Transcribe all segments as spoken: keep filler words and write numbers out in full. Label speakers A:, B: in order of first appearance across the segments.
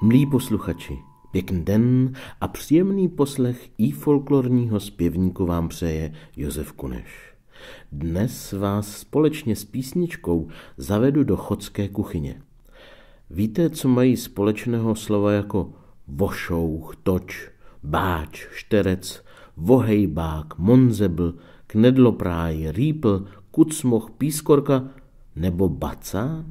A: Milí posluchači, pěkný den a příjemný poslech i folklorního zpěvníku vám přeje Josef Kuneš. Dnes vás společně s písničkou zavedu do chodské kuchyně. Víte, co mají společného slova jako vošouch, toč, báč, šterec, vohejbák, monzebl, knedlopráj, rýpl, kucmoch, pískorka nebo bacán?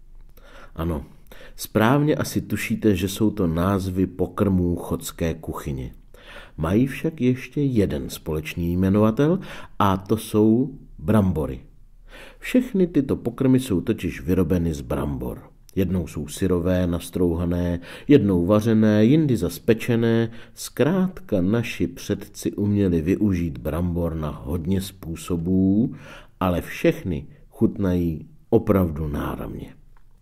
A: Ano, správně asi tušíte, že jsou to názvy pokrmů chodské kuchyně. Mají však ještě jeden společný jmenovatel a to jsou brambory. Všechny tyto pokrmy jsou totiž vyrobeny z brambor. Jednou jsou syrové, nastrouhané, jednou vařené, jindy zaspečené. Zkrátka naši předci uměli využít brambor na hodně způsobů, ale všechny chutnají opravdu náramně.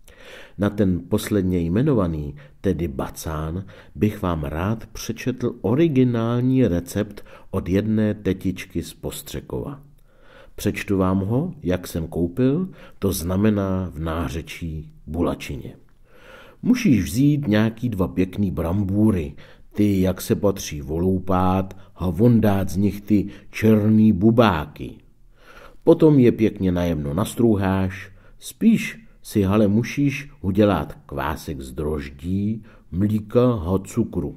A: Na ten posledně jmenovaný, tedy bacán, bych vám rád přečetl originální recept od jedné tetičky z Postřekova. Přečtu vám ho, jak jsem koupil, to znamená v nářečí bulačině. Musíš vzít nějaký dva pěkný brambůry, ty, jak se patří, voloupát a vondát z nich ty černý bubáky. Potom je pěkně najemno nastrouháš, spíš si ale musíš udělat kvásek z droždí, mlíka a cukru.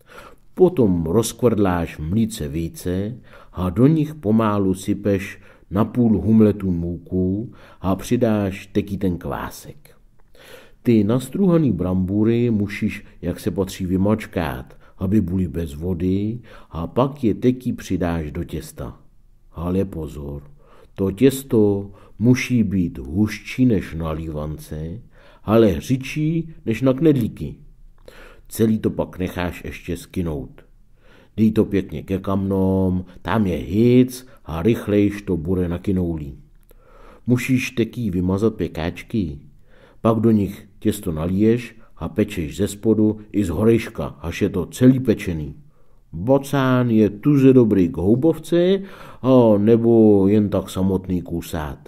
A: Potom rozkvrdláš v mlíce více a do nich pomálu sypeš na půl humletu mouku a přidáš teký ten kvásek. Ty nastruhaný brambůry musíš, jak se patří, vymačkat, aby byly bez vody, a pak je teký přidáš do těsta. Ale pozor, to těsto musí být hustší než na lívance, ale hřičí než na knedlíky. Celý to pak necháš ještě skynout. Dej to pěkně ke kamnom, tam je hic a rychlejš to bude nakynoulí. Musíš teký vymazat pěkáčky, pak do nich těsto naliješ a pečeš ze spodu i z horejška, až je to celý pečený. Bacán je tuže dobrý k houbovce, a nebo jen tak samotný kusát.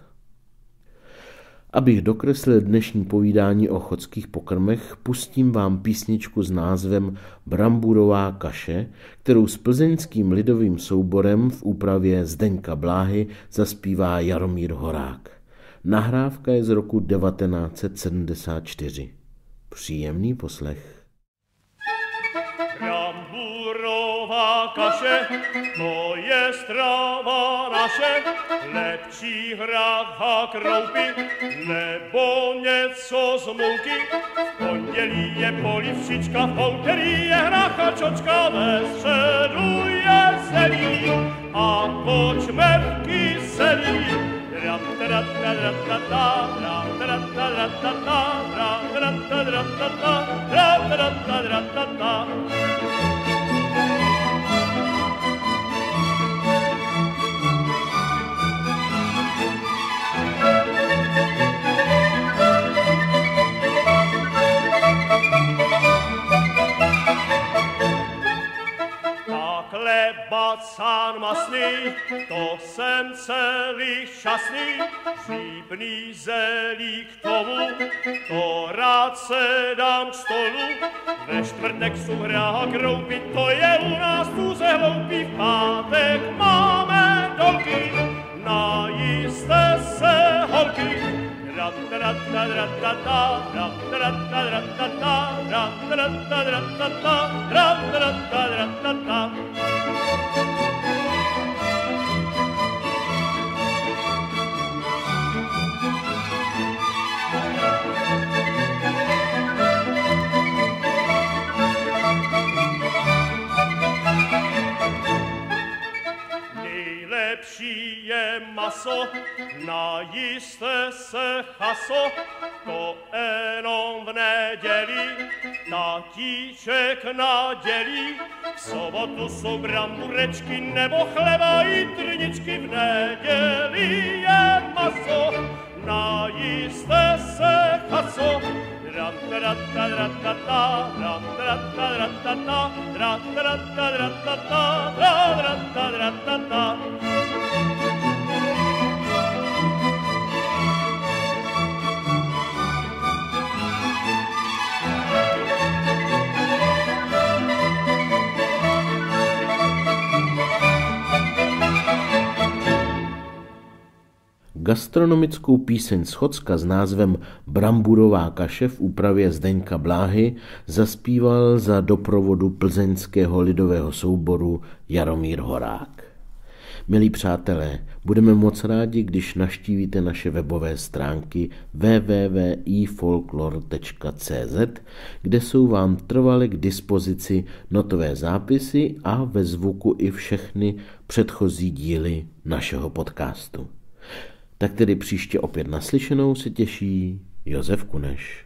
A: Abych dokreslil dnešní povídání o chodských pokrmech, pustím vám písničku s názvem Bramburová kaše, kterou s plzeňským lidovým souborem v úpravě Zdeňka Bláhy zaspívá Jaromír Horák. Nahrávka je z roku devatenáct set sedmdesát čtyři. Příjemný poslech.
B: Bramburová kaše, to je strava naše, lepší hrách a kroupy, nebo něco z mouky. V pondělí je polivčička, v úterý je hrách a čočka, ve středu je zelí a kočme v kyselí. Ram ta ta ta ta ta, ram ta ta ta ta, ram ta ta ta ta, ram ta ta ta ta. Bacán masný, to jsem celý šťastný, řípný zelí k tomu, to rád se dám k stolu. Ve čtvrtek jsou hra kroupy, to je u nás tuze hloupý, v pátek máme dolky, najiste se holky. Ram ta ta ta ta ta, ram ta ta ta ta, ram ta ta ta ta, ram ta ta ta ta. Nejlepší je maso, najiste se chaso, to jenom v neděli, tatíček nadělí. V sobotu jsou bramburečky nebo chleba i trničky, v neděli je maso, najiste se chaso. Ram ta ta ta ta ta, ram ta ta ta ta, ram ta ta ta ta, ram ta ta ta.
A: Gastronomickou píseň Schocka s názvem Bramburová kaše v úpravě Zdeňka Bláhy zaspíval za doprovodu plzeňského lidového souboru Jaromír Horák. Milí přátelé, budeme moc rádi, když navštívíte naše webové stránky w w w tečka i folklor tečka c z, kde jsou vám trvale k dispozici notové zápisy a ve zvuku i všechny předchozí díly našeho podcastu. Tak tedy příště opět naslyšenou se těší Josef Kuneš.